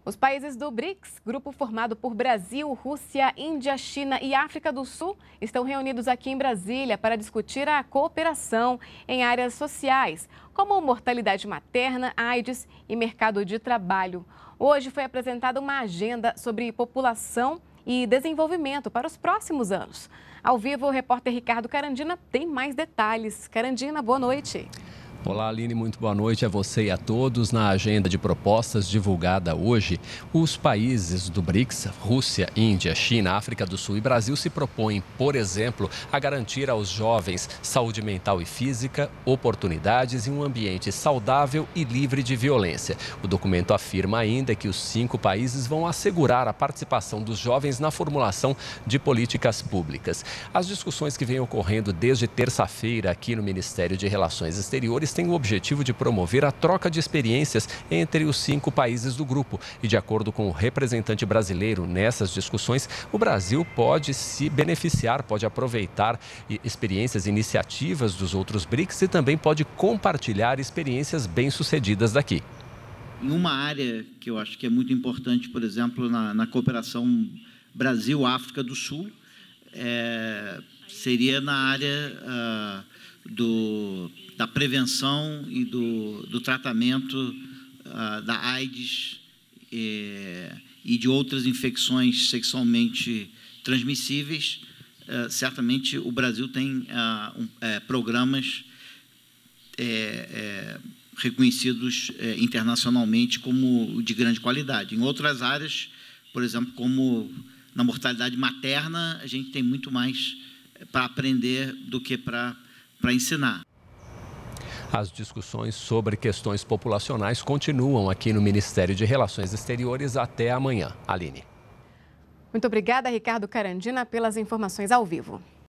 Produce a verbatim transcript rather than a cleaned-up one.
Os países do BRICS, grupo formado por Brasil, Rússia, Índia, China e África do Sul, estão reunidos aqui em Brasília para discutir a cooperação em áreas sociais, como mortalidade materna, AIDS e mercado de trabalho. Hoje foi apresentada uma agenda sobre população e desenvolvimento para os próximos anos. Ao vivo, o repórter Ricardo Carandina tem mais detalhes. Carandina, boa noite. Olá, Aline, muito boa noite a você e a todos. Na agenda de propostas divulgada hoje, os países do BRICS, Rússia, Índia, China, África do Sul e Brasil se propõem, por exemplo, a garantir aos jovens saúde mental e física, oportunidades e um ambiente saudável e livre de violência. O documento afirma ainda que os cinco países vão assegurar a participação dos jovens na formulação de políticas públicas. As discussões que vêm ocorrendo desde terça-feira aqui no Ministério de Relações Exteriores tem o objetivo de promover a troca de experiências entre os cinco países do grupo. E de acordo com o representante brasileiro nessas discussões, o Brasil pode se beneficiar, pode aproveitar experiências e iniciativas dos outros BRICS e também pode compartilhar experiências bem-sucedidas daqui. Em uma área que eu acho que é muito importante, por exemplo, na, na cooperação Brasil-África do Sul, é, seria na área uh, do... da prevenção e do, do tratamento uh, da AIDS e, e de outras infecções sexualmente transmissíveis. Uh, certamente o Brasil tem uh, um, uh, programas uh, uh, reconhecidos uh, internacionalmente como de grande qualidade. Em outras áreas, por exemplo, como na mortalidade materna, a gente tem muito mais para aprender do que para para ensinar. As discussões sobre questões populacionais continuam aqui no Ministério de Relações Exteriores até amanhã. Aline. Muito obrigada, Ricardo Carandina, pelas informações ao vivo.